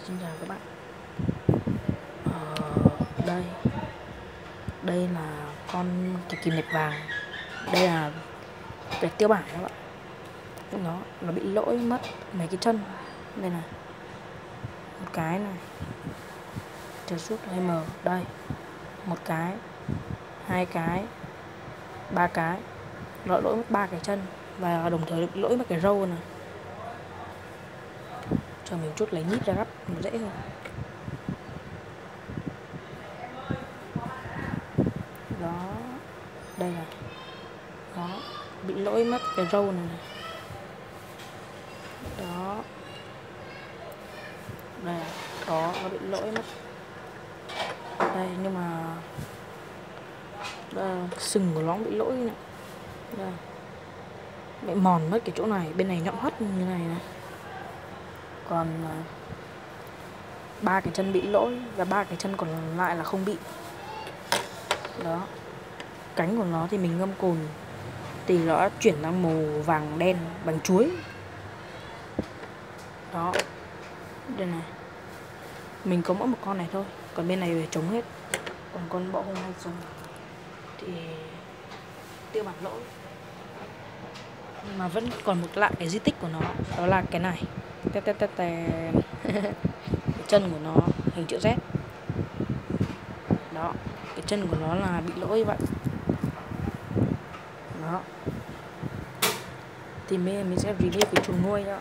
Xin chào các bạn. Đây đây là con kìm nẹp vàng. Đây là cái tiêu bản các bạn. Nó bị lỗi mất mấy cái chân. Đây này, một cái này, chờ rút hay mở. Đây, một cái, hai cái, ba cái, nó lỗi mất 3 cái chân và đồng thời bị lỗi mất cái râu này. Chờ mình chút lấy nhíp ra gấp nó dễ hơn. Đó, đây là đó, bị lỗi mất cái râu này. Đó, đây đó, nó bị lỗi mất đây, nhưng mà đây, sừng của nó bị lỗi này. Đây, bị mòn mất cái chỗ này, bên này nhọn hoắt như này này. Còn 3 cái chân bị lỗi và 3 cái chân còn lại là không bị. Đó, cánh của nó thì mình ngâm cồn thì nó đã chuyển sang màu vàng đen bằng chuối. Đó, đây này, mình có mỗi một con này thôi, còn bên này về trống hết. Còn con bọ hung hay sùng thì tiêu bản lỗi, nhưng mà vẫn còn một lại cái di tích của nó, đó là cái này. Cái chân của nó hình chữ Z. Đó, cái chân của nó là bị lỗi như vậy. Đó, thì mình sẽ review cái chuồng nuôi đó.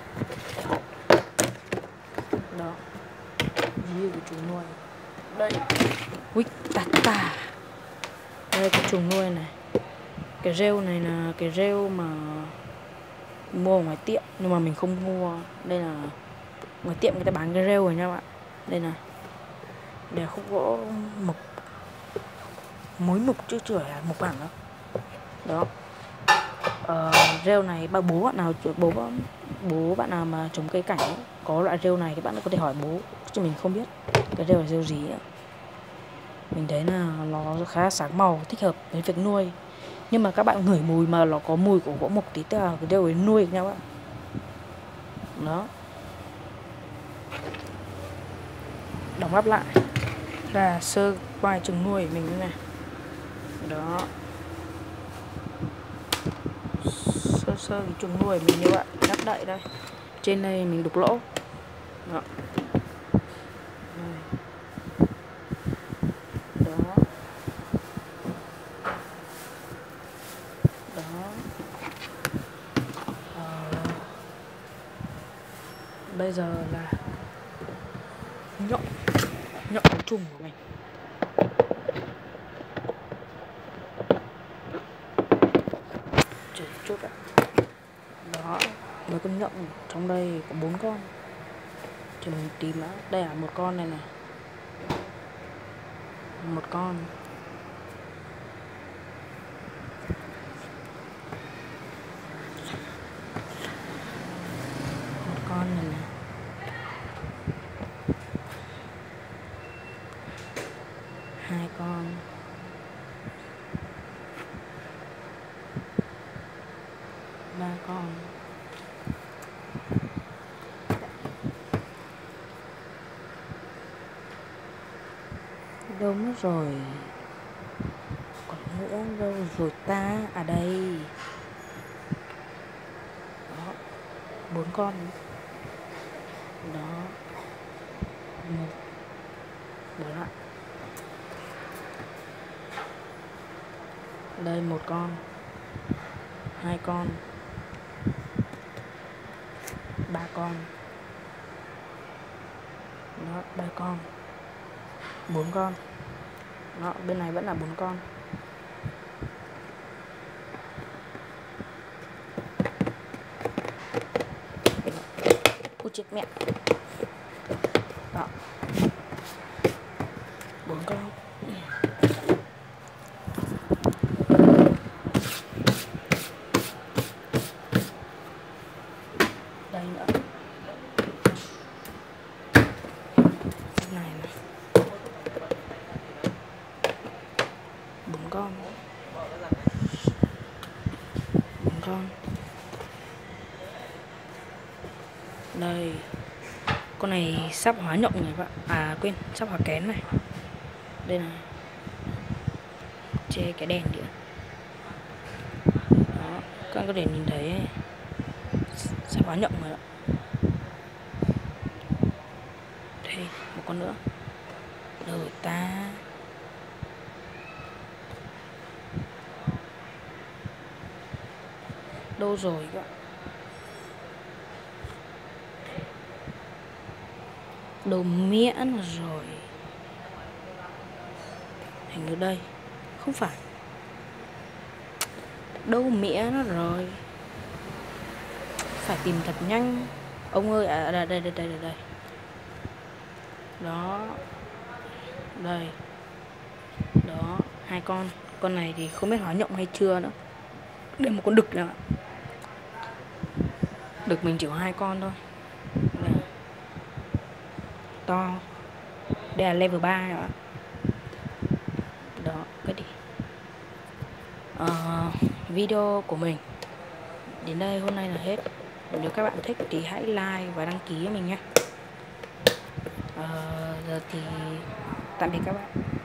Đó, review cái chuồng nuôi. Đây, Wittata. Đây cái chuồng nuôi này. Cái rêu này là cái rêu mà mua ở ngoài tiệm, nhưng mà mình không mua. Đây là ngoài tiệm người ta bán cái rêu rồi nha bạn. Đây này, đây là khúc gỗ mục, mối mục chứ chưa phải là mục bản đâu. Đó, rêu này bố bạn nào bố bạn nào mà trồng cây cảnh ấy, có loại rêu này thì bạn có thể hỏi bố, chứ mình không biết cái rêu là rêu gì nữa. Mình thấy là nó khá là sáng màu, thích hợp với việc nuôi. Nhưng mà các bạn ngửi mùi mà nó có mùi của gỗ mục tí, tức là cái rêu ấy nuôi được nha các bạn. Đó, đóng áp lại là sơ qua chuồng nuôi mình như này. Đó, sơ cái chuồng nuôi mình như vậy, đắp đậy đây. Trên đây mình đục lỗ. Đó. Đó. Đó. Bây giờ là nhọn cái chuồng của mình. Chờ chút ạ. Đó, mấy con nhộng trong đây có 4 con. Thì mình tìm đã. Đây là một con này này, một con, một con này này, hai con, ba con, đâu mất rồi, còn nữa đâu rồi ta, à đây. Đó, 4 con. Đó, một, bỏ lại. Đây một con, hai con, ba con. Đó, 3 con, 4 con. Đó, bên này vẫn là 4 con. Ôi chết mẹ. Đó, 4 con. Đây nữa, cái này này, 4 con, 4 con. Đây, Con này sắp hóa nhộng này bạn. À quên, sắp hóa kén này. Đây này. Che cái đèn điện. Đó, các bạn có thể nhìn thấy sắp hóa nhộng rồi đó. Đây, một con nữa. Đâu rồi ta? Đâu rồi các bạn? Đồ miễn rồi. Hình như đây. Không phải. Đâu mía nó rồi. Phải tìm thật nhanh. Ông ơi, đây. Đó. Đây. Đó, 2 con. Con này thì không biết hóa nhộng hay chưa nữa. Đây một con đực nè. Đực mình chỉ có 2 con thôi. Đây. To. Đây là level 3 rồi. Đó, cái đi. Video của mình đến đây hôm nay là hết. Nếu các bạn thích thì hãy like và đăng ký cho mình nhé. Giờ thì tạm biệt các bạn.